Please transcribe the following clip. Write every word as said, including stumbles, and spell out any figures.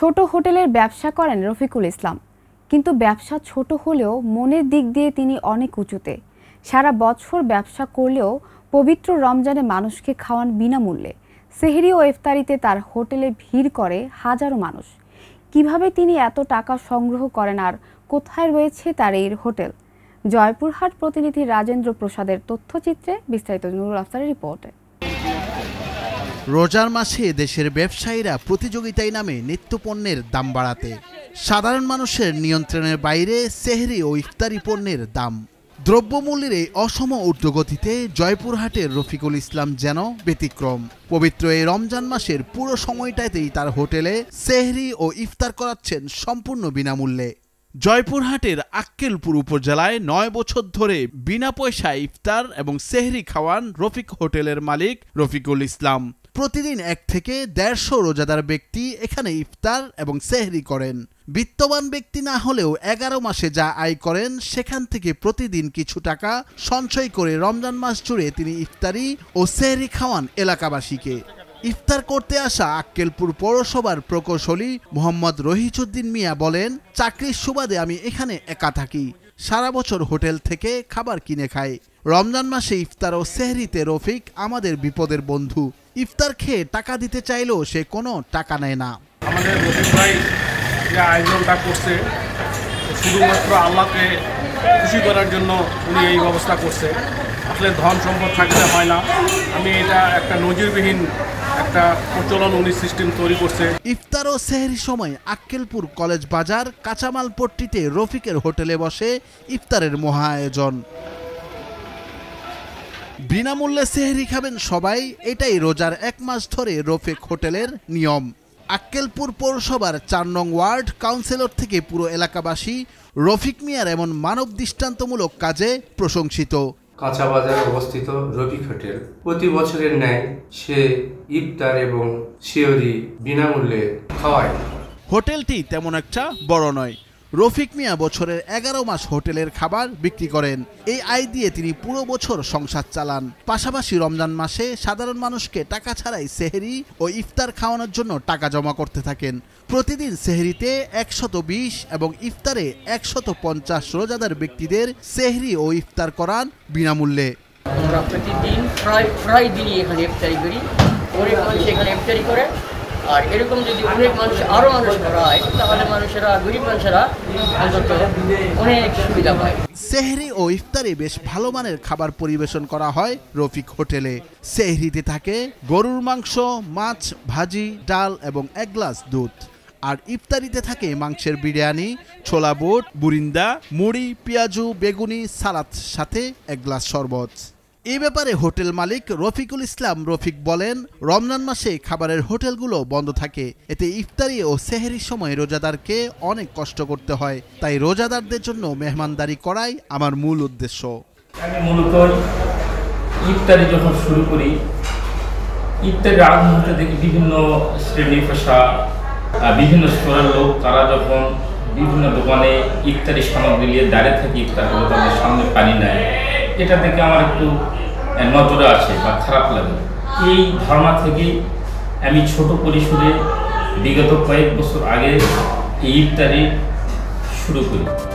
ছোট হোটেলের ব্যবসা করেন রফিকুল ইসলাম, কিন্তু ব্যবসা ছোট হলেও মনের দিক দিয়ে তিনি অনেক উঁচুতে। সারা বছর ব্যবসা করলেও পবিত্র রমজানে মানুষকে খাওয়ান বিনামূল্যে। সেহরি ও ইফতারিতে তার হোটেলে ভিড় করে হাজারো মানুষ। কিভাবে তিনি এত টাকা সংগ্রহ করেন আর কোথায় রয়েছে তার এই হোটেল? জয়পুরহাট প্রতিনিধি রাজেন্দ্র প্রসাদের তথ্যচিত্রে বিস্তারিত নুরুল আফসারের রিপোর্টে। রোজার মাসে দেশের ব্যবসায়ীরা প্রতিযোগিতায় নামে নিত্যপণ্যের দাম বাড়াতে। সাধারণ মানুষের নিয়ন্ত্রণের বাইরে সেহরি ও ইফতারি পণ্যের দাম। দ্রব্যমূল্যের এই অসম ঊর্ধ্বগতিতে জয়পুরহাটের রফিকুল ইসলাম যেন ব্যতিক্রম। পবিত্র এই রমজান মাসের পুরো সময়টাতেই তার হোটেলে সেহরি ও ইফতার করাচ্ছেন সম্পূর্ণ বিনামূল্যে। জয়পুরহাটের আক্কেলপুর উপজেলায় নয় বছর ধরে বিনা পয়সায় ইফতার এবং সেহরি খাওয়ান রফিক হোটেলের মালিক রফিকুল ইসলাম। প্রতিদিন এক থেকে দেড়শো রোজাদার ব্যক্তি এখানে ইফতার এবং সেহরি করেন। বিত্তবান ব্যক্তি না হলেও এগারো মাসে যা আয় করেন সেখান থেকে প্রতিদিন কিছু টাকা সঞ্চয় করে রমজান মাস জুড়ে তিনি ইফতারি ও সেহরি খাওয়ান এলাকাবাসীকে। ইফতার করতে আসা আক্কেলপুর পৌরসভার প্রকৌশলী মোহাম্মদ রহিচুদ্দিন মিয়া বলেন, চাকরির সুবাদে আমি এখানে একা থাকি, সারা বছর হোটেল থেকে খাবার কিনে খাই। রমজান মাসে ইফতার ও সেহরিতে রফিক আমাদের বিপদের বন্ধু। ইফতার খেয়ে টাকা দিতে চাইলেও সে কোনো টাকা নেয় না। আমাদের রফিক ভাই যে আয়োজনটা করছে শুধুমাত্র আল্লাহকে খুশি করার জন্য উনি এই ব্যবস্থা করছে। আসলে ধন সম্পদ থাকলে হয় না। আমি এটা একটা নজিরবিহীন একটা প্রচলন উনি সিস্টেম তৈরি করছে। ইফতার ও সেহরির সময় আক্কেলপুর কলেজ বাজার কাঁচামাল পট্টিতে রফিকের হোটেলে বসে ইফতারের মহা আয়োজন। বিনামূল্যে সেহরি খাবেন সবাই, এটাই রোজার এক মাস ধরে রফিক হোটেলের নিয়ম। আক্কেলপুর পৌরসভার চার নং ওয়ার্ড কাউন্সিলর থেকে পুরো এলাকাবাসী রফিক মিয়ার এমন মানব দৃষ্টান্তমূলক কাজে প্রশংসিত। কাঁচা বাজারে অবস্থিত রফিক হোটেল প্রতি বছরের ন্যায় সে ইফতার এবং সেহরি বিনামূল্যে খাওয়ায়। হোটেলটি তেমন একটা বড় নয়। রফিক মিয়া বছরের এগারো মাস হোটেলের খাবার বিক্রি করেন। এই আয় দিয়ে তিনি পুরো বছর সংসার চালান। পাশাপাশি রমজান মাসে সাধারণ মানুষকে টাকা ছাড়াই সেহরি ও ইফতার খাওয়ানোর জন্য টাকা জমা করতে থাকেন। প্রতিদিন সেহরিতে একশত বিশ এবং ইফতারে একশত পঞ্চাশ রোজাদার ব্যক্তিদের সেহরি ও ইফতার করান বিনামূল্যে। আমরা প্রতিদিন প্রায় প্রায় দিনই এখানে ইফতারি করি। অনেক মানুষ এখানে ইফতারি করে, আর এরকম যদি অনেক মানুষ আরও মানুষ করা হয় তাহলে মানুষেরা গরিব মানুষেরা অন্তত অনেক সুবিধা পায়। সেহরি ও ইফতারে বেশ ভালো মানের খাবার পরিবেশন করা হয় রফিক হোটেলে। সেহরিতে থাকে গরুর মাংস, মাছ, ভাজি, ডাল এবং এক গ্লাস দুধ। আর ইফতারিতে থাকে মাংসের বিরিয়ানি, ছোলা বুট, বুরিন্দা, মুড়ি, পেঁয়াজু, বেগুনি, সালাদ, সাথে এক গ্লাস শরবত। এই ব্যাপারে হোটেল মালিক রফিকুল ইসলাম রফিক বলেন, রমজান মাসে খাবারের হোটেলগুলো বন্ধ থাকে। এতে ইফতারি ও সেহরির সময় রোজাদারকে অনেক কষ্ট করতে হয়। তাই রোজাদারদের জন্য মেহমানদারি করাই আমার মূল উদ্দেশ্য। আমি মূলত ইফতারি যখন শুরু করি, ইফতারি আরম্ভ হতে দেখি বিভিন্ন শ্রেণী পেশা, বিভিন্ন স্তরের লোক তারা যখন বিভিন্ন দোকানে ইফতারি সামগ্রী নিয়ে দাঁড়িয়ে থাকে, ইফতার হলো তাদের সামনে পানি নেয়। এটা থেকে আমার একটু নজরে আসে বা খারাপ লাগে। এই ধারণা থেকেই আমি ছোট পরিসরে বিগত কয়েক বছর আগে এই ইফতারি শুরু করি।